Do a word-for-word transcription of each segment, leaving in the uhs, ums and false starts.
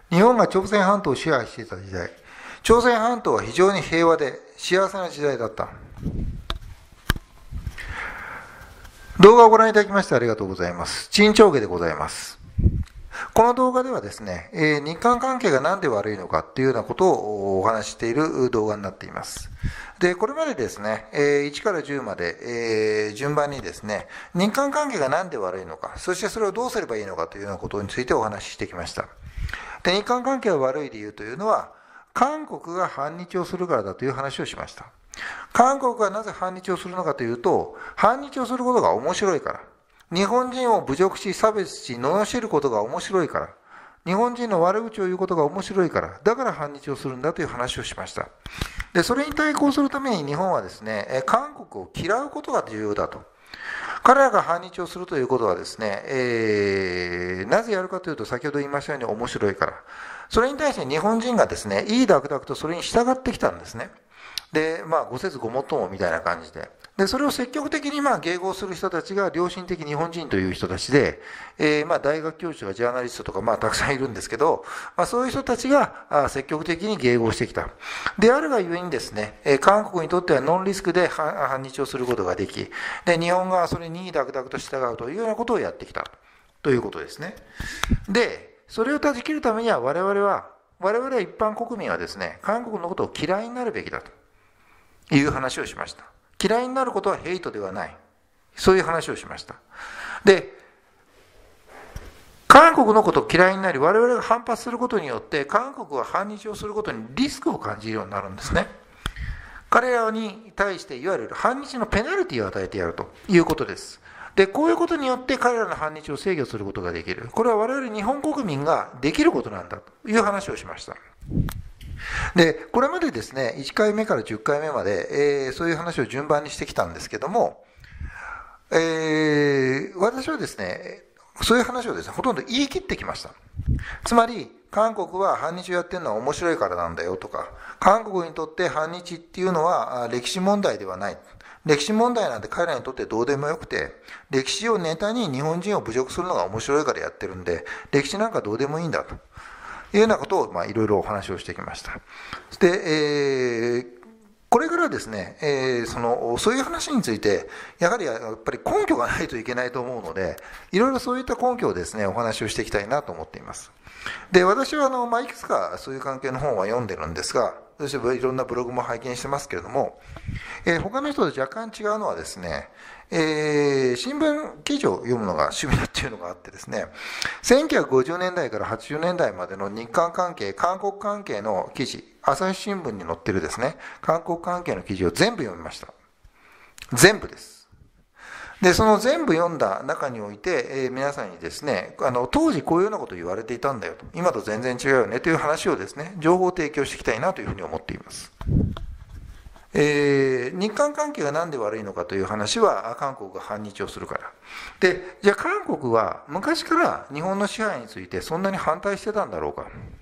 日本が朝鮮半島を支配していた時代、朝鮮半島は非常に平和で幸せな時代だった。動画をご覧いただきましてありがとうございます。陳長下でございます。この動画ではですね、えー、日韓関係が何で悪いのかっていうようなことをお話ししている動画になっています。で、これまでですね、えー、いちからじゅうまで、えー、順番にですね、日韓関係が何で悪いのか、そしてそれをどうすればいいのかというようなことについてお話ししてきました。で、日韓関係が悪い理由というのは、韓国が反日をするからだという話をしました。韓国がなぜ反日をするのかというと、反日をすることが面白いから。日本人を侮辱し、差別し、罵ることが面白いから。日本人の悪口を言うことが面白いから。だから反日をするんだという話をしました。で、それに対抗するために日本はですね、韓国を嫌うことが重要だと。彼らが反日をするということはですね、えー、なぜやるかというと、先ほど言いましたように面白いから。それに対して日本人がですね、いいだくだくとそれに従ってきたんですね。で、まあ、ご節ごもっともみたいな感じで。で、それを積極的にまあ迎合する人たちが良心的日本人という人たちで、えー、まあ大学教授とかジャーナリストとかまあたくさんいるんですけど、まあそういう人たちが積極的に迎合してきた。であるがゆえにですね、韓国にとってはノンリスクで反日をすることができ、で、日本がそれにダクダクと従うというようなことをやってきたということですね。で、それを断ち切るためには我々は、我々は一般国民はですね、韓国のことを嫌いになるべきだという話をしました。嫌いになることはヘイトではない。そういう話をしました。で、韓国のことを嫌いになり、我々が反発することによって、韓国は反日をすることにリスクを感じるようになるんですね。彼らに対して、いわゆる反日のペナルティを与えてやるということです。で、こういうことによって彼らの反日を制御することができる。これは我々日本国民ができることなんだという話をしました。で、これまでですね、いっかいめからじゅっかいめまで、えー、そういう話を順番にしてきたんですけども、えー、私はですね、そういう話をですね、ほとんど言い切ってきました。つまり、韓国は反日をやってるのは面白いからなんだよとか、韓国にとって反日っていうのは歴史問題ではない。歴史問題なんて彼らにとってどうでもよくて、歴史をネタに日本人を侮辱するのが面白いからやってるんで、歴史なんかどうでもいいんだと。いうようなことを、まあ、いろいろお話をしてきました。で、えー、これからですね、えー、その、そういう話について、やはりやっぱり根拠がないといけないと思うので、いろいろそういった根拠をですね、お話をしていきたいなと思っています。で、私は、あの、まあ、いくつかそういう関係の本は読んでるんですが、そしていろんなブログも拝見してますけれども、えー、他の人と若干違うのはですね、えー、新聞記事を読むのが趣味だっていうのがあってですね、せんきゅうひゃくごじゅうねんだいからはちじゅうねんだいまでの日韓関係、韓国関係の記事、朝日新聞に載ってるですね、韓国関係の記事を全部読みました。全部です。で、その全部読んだ中において、えー、皆さんにですね、あの、当時こういうようなことを言われていたんだよと、今と全然違うよねという話をですね、情報を提供していきたいなというふうに思っています。えー、日韓関係が何で悪いのかという話は韓国が反日をするから。で、じゃあ韓国は昔から日本の支配についてそんなに反対してたんだろうか。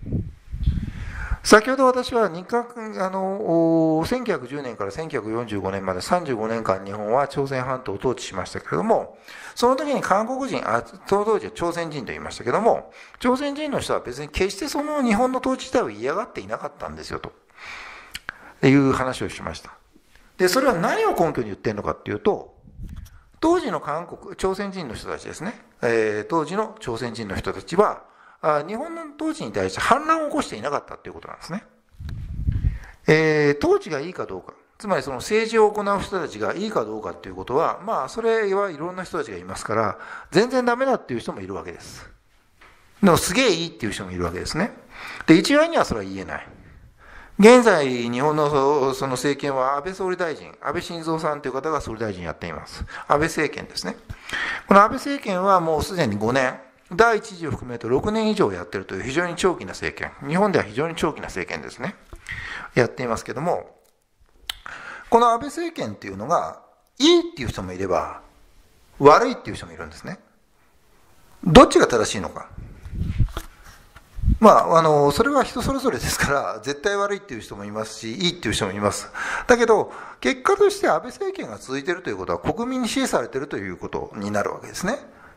先ほど私は日韓、あの、せんきゅうひゃくじゅうねんからせんきゅうひゃくよんじゅうごねんまでさんじゅうごねんかん日本は朝鮮半島を統治しましたけれども、その時に韓国人、あ、その当時は朝鮮人と言いましたけども、朝鮮人の人は別に決してその日本の統治自体を嫌がっていなかったんですよと。いう話をしました。で、それは何を根拠に言ってるのかっていうと、当時の韓国、朝鮮人の人たちですね、えー、当時の朝鮮人の人たちは、あ日本の統治に対して反乱を起こしていなかったっていうことなんですね。えー、統治がいいかどうか、つまりその政治を行う人たちがいいかどうかっていうことは、まあ、それはいろんな人たちがいますから、全然ダメだっていう人もいるわけです。でも、すげえいいっていう人もいるわけですね。で、一概にはそれは言えない。現在、日本のその政権は安倍総理大臣、安倍晋三さんという方が総理大臣やっています。安倍政権ですね。この安倍政権はもうすでにごねん、だいいち次を含めるとろくねん以上やってるという非常に長期な政権。日本では非常に長期な政権ですね。やっていますけども、この安倍政権っていうのが、いいっていう人もいれば、悪いっていう人もいるんですね。どっちが正しいのか。まあ、あの、それは人それぞれですから、絶対悪いっていう人もいますし、いいっていう人もいます。だけど、結果として安倍政権が続いているということは、国民に支持されているということになるわけですね。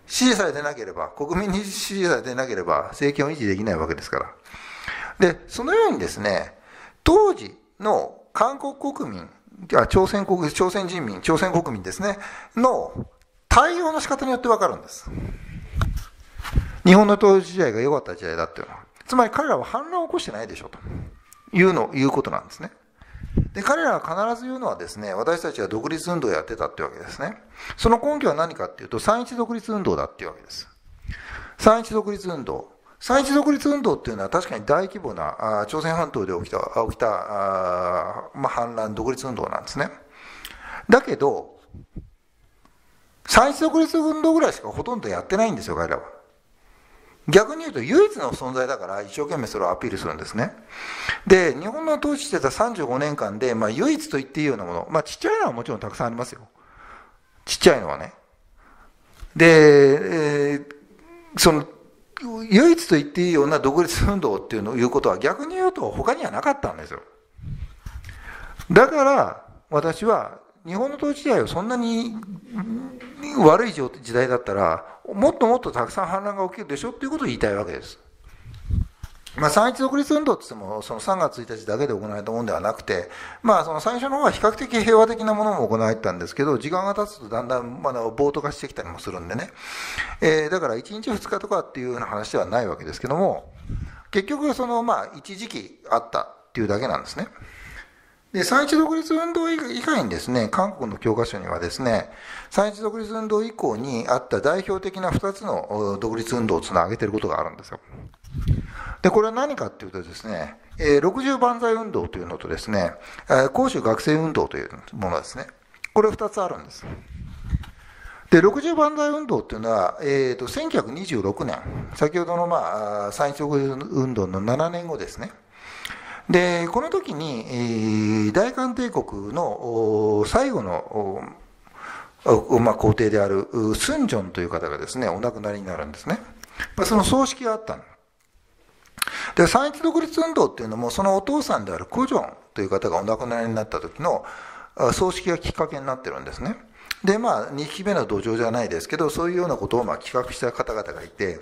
支持されてなければ、国民に支持されてなければ政権を維持できないわけですから。で、そのようにですね、当時の韓国国民、朝鮮国、朝鮮人民、朝鮮国民ですね、の対応の仕方によってわかるんです。日本の統治時代が良かった時代だっていうのは。つまり彼らは反乱を起こしてないでしょというの、いうことなんですね。で、彼らが必ず言うのはですね、私たちは独立運動をやってたっていうわけですね。その根拠は何かっていうと、三一独立運動だっていうわけです。三一独立運動。三一独立運動っていうのは確かに大規模な、あ朝鮮半島で起きた、起きた、あまあ、反乱、独立運動なんですね。だけど、三一独立運動ぐらいしかほとんどやってないんですよ、彼らは。逆に言うと唯一の存在だから一生懸命それをアピールするんですね。で、日本の統治してたさんじゅうごねんかんで、まあ唯一と言っていいようなもの、まあちっちゃいのはもちろんたくさんありますよ。ちっちゃいのはね。で、えー、その、唯一と言っていいような独立運動っていうのを言うことは逆に言うと他にはなかったんですよ。だから私は日本の統治時代はそんなに悪い時代だったらもっともっとたくさん反乱が起きるでしょっていうことを言いたいわけです。まあ、三一独立運動って言ってもそのさんがつついたちだけで行われたものではなくて、まあ、その最初の方は比較的平和的なものも行われてたんですけど、時間が経つとだんだんまだ暴徒化してきたりもするんでね、えー、だからいちにちふつかとかっていうような話ではないわけですけども、結局そのまあ一時期あったっていうだけなんですね。で、三一独立運動以外にですね、韓国の教科書にはですね、三一独立運動以降にあった代表的なふたつの独立運動をつなげていることがあるんですよ。で、これは何かっていうとですね、ろくじゅう万歳運動というのとですね、光州学生運動というものですね。これふたつあるんです。で、ろくじゅう万歳運動っていうのは、えーと、せんきゅうひゃくにじゅうろくねん、先ほどのまあ、三一独立運動のななねんごですね。で、この時に、えー、大韓帝国の最後の、まあ、皇帝であるスンジョンという方がですね、お亡くなりになるんですね。まあ、その葬式があったんです。で、三一独立運動っていうのも、そのお父さんであるコジョンという方がお亡くなりになった時の葬式がきっかけになってるんですね。で、まあ、にひきめの土壌じゃないですけど、そういうようなことをまあ企画した方々がいて、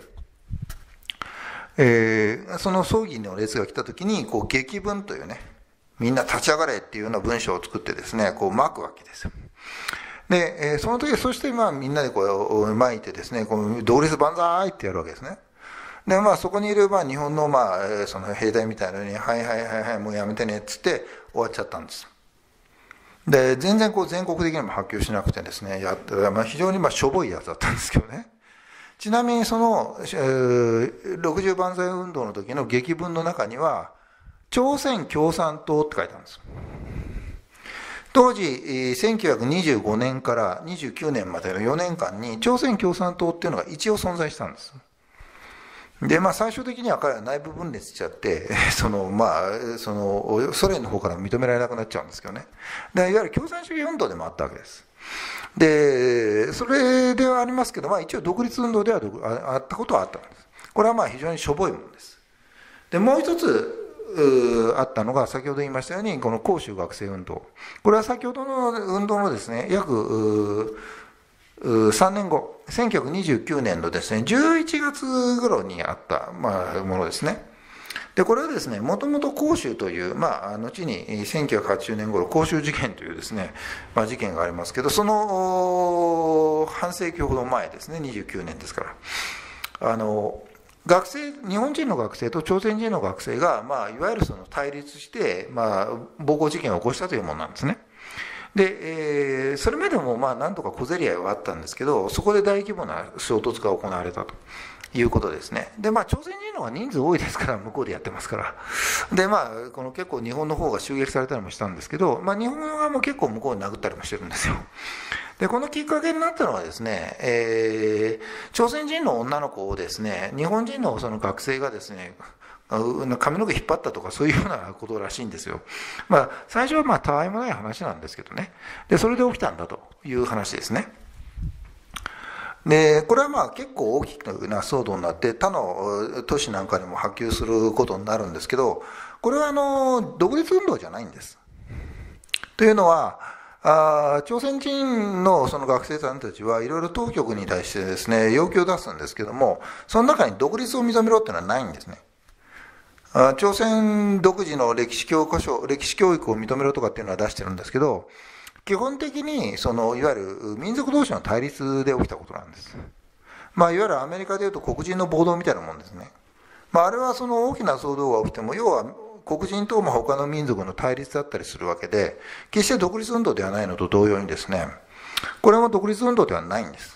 えー、その葬儀の列が来た時に、こう、檄文というね、みんな立ち上がれっていうような文章を作ってですね、こう巻くわけですよ。で、えー、その時、そしてまあみんなでこう巻いてですね、こう独立万歳ってやるわけですね。で、まあそこにいるまあ日本のまあ、その兵隊みたいなのに、はいはいはいはい、もうやめてねっつって終わっちゃったんです。で、全然こう全国的にも発狂しなくてですね、やった、まあ非常にまあしょぼいやつだったんですけどね。ちなみにその、えー、ろくじゅう万歳運動の時の檄文の中には、朝鮮共産党って書いてあるんです。当時、せんきゅうひゃくにじゅうごねんからにじゅうきゅうねんまでのよねんかんに、朝鮮共産党っていうのが一応存在したんです。で、まあ最終的には彼は内部分裂しちゃって、その、まあ、その、ソ連の方から認められなくなっちゃうんですけどね。で、いわゆる共産主義運動でもあったわけです。で、それではありますけど、まあ一応独立運動ではあったことはあったんです。これはまあ非常にしょぼいものです。で、もう一つあったのが、先ほど言いましたように、この光州学生運動。これは先ほどの運動のですね、約さんねんご、せんきゅうひゃくにじゅうきゅうねんのですね、じゅういちがつ頃にあった、まあ、ものですね。で、これはですね、もともと光州という、まあ、後にせんきゅうひゃくはちじゅうねん頃、光州事件というですね、まあ、事件がありますけど、その半世紀ほど前ですね、にじゅうきゅうねんですから。あの、学生、日本人の学生と朝鮮人の学生が、まあ、いわゆるその対立して、まあ、暴行事件を起こしたというものなんですね。で、えー、それまでもまあなんとか小競り合いはあったんですけど、そこで大規模な衝突が行われたということですね。で、まあ朝鮮人の方が人数多いですから、向こうでやってますから。で、まあ、この結構日本の方が襲撃されたりもしたんですけど、まあ日本側も結構向こうに殴ったりもしてるんですよ。で、このきっかけになったのはですね、えー、朝鮮人の女の子をですね、日本人のその学生がですね、髪の毛引っ張ったとかそういうようなことらしいんですよ。まあ最初はまあたわいもない話なんですけどね。で、それで起きたんだという話ですね。で、これはまあ結構大きな騒動になって他の都市なんかにも波及することになるんですけど、これはあの独立運動じゃないんです。というのは、 あ朝鮮人のその学生さんたちはいろいろ当局に対してですね、要求を出すんですけども、その中に独立を認めろっていうのはないんですね。あ朝鮮独自の歴史教科書、歴史教育を認めろとかっていうのは出してるんですけど、基本的にそのいわゆる民族同士の対立で起きたことなんです。まあ、いわゆるアメリカでいうと黒人の暴動みたいなもんですね。まあ、あれはその大きな騒動が起きても、要は黒人とも他の民族の対立だったりするわけで、決して独立運動ではないのと同様にですね、これも独立運動ではないんです。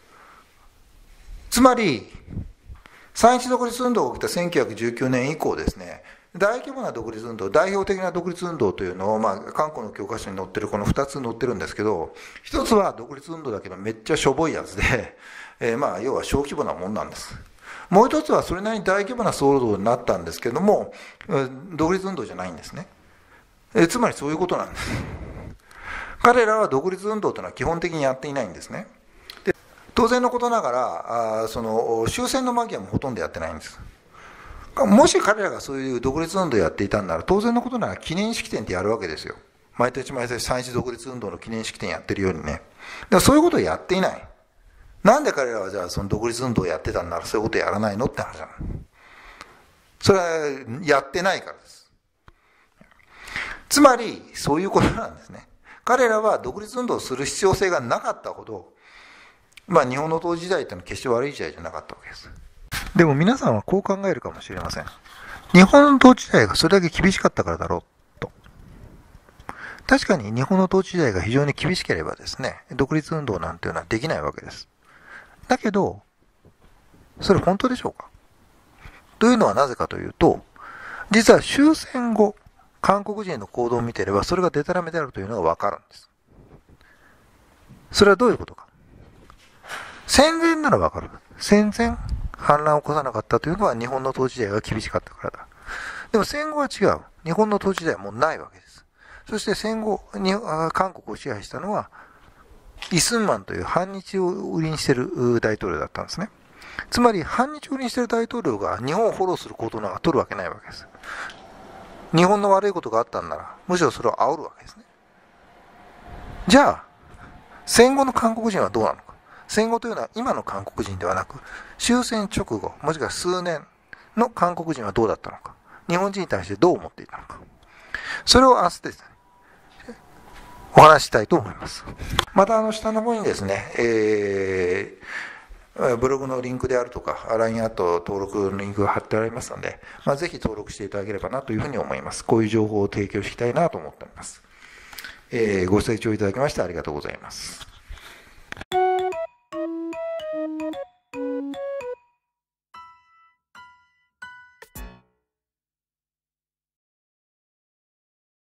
つまり、三一独立運動が起きたせんきゅうひゃくじゅうきゅうねん以降ですね、大規模な独立運動、代表的な独立運動というのを、まあ、韓国の教科書に載ってるこのふたつ載ってるんですけど、一つは独立運動だけどめっちゃしょぼいやつで、えー、まあ要は小規模なもんなんです。もう一つはそれなりに大規模な騒動になったんですけども、独立運動じゃないんですね。えー、つまりそういうことなんです。彼らは独立運動というのは基本的にやっていないんですね。で当然のことながら、あその終戦の間際もほとんどやってないんです。もし彼らがそういう独立運動をやっていたんなら、当然のことなら記念式典ってやるわけですよ。毎年毎年三一独立運動の記念式典やってるようにね。だからそういうことをやっていない。なんで彼らはじゃあその独立運動をやってたんならそういうことやらないのって話なの。それはやってないからです。つまりそういうことなんですね。彼らは独立運動をする必要性がなかったほど、まあ日本の当時時代ってのは決して悪い時代じゃなかったわけです。でも皆さんはこう考えるかもしれません。日本の統治時代がそれだけ厳しかったからだろうと。確かに日本の統治時代が非常に厳しければですね、独立運動なんていうのはできないわけです。だけど、それ本当でしょうか？というのはなぜかというと、実は終戦後、韓国人の行動を見ていれば、それがデタラメであるというのがわかるんです。それはどういうことか。戦前ならわかる。戦前、反乱を起こさなかったというのは日本の統治時代が厳しかったからだ。でも戦後は違う。日本の統治時代はもうないわけです。そして戦後に韓国を支配したのはイ・スンマンという反日を売りにしている大統領だったんですね。つまり反日を売りにしている大統領が日本をフォローする行動なんか取るわけないわけです。日本の悪いことがあったんならむしろそれを煽るわけですね。じゃあ戦後の韓国人はどうなのか。戦後というのは今の韓国人ではなく、終戦直後、もしくは数年の韓国人はどうだったのか。日本人に対してどう思っていたのか。それを明日ですね、お話ししたいと思います。またあの下の方にですね、えー、ブログのリンクであるとか、ライン アット登録のリンクが貼ってありますので、まあ、ぜひ登録していただければなというふうに思います。こういう情報を提供したいなと思っております。えー、ご清聴いただきましてありがとうございます。